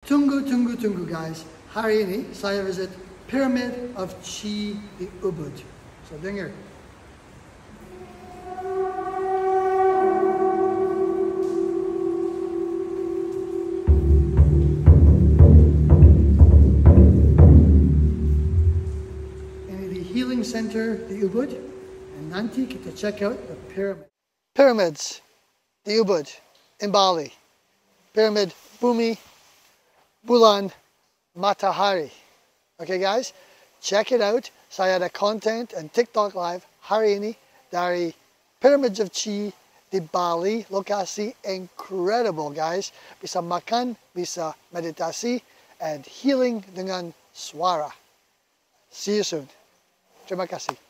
Tunggu guys. Hari ini saya visit Pyramid of Chi Ubud. So dengar. Ini di Healing Center di Ubud. And nanti kita check out the pyramid. Pyramids di Ubud in Bali. Pyramid Bumi Bulan Matahari. Okay guys, check it out. Saya ada content and TikTok live hari ini dari Pyramids of Chi di Bali. Lokasi incredible guys. Bisa makan, bisa meditasi, and healing dengan suara. See you soon. Terima kasih.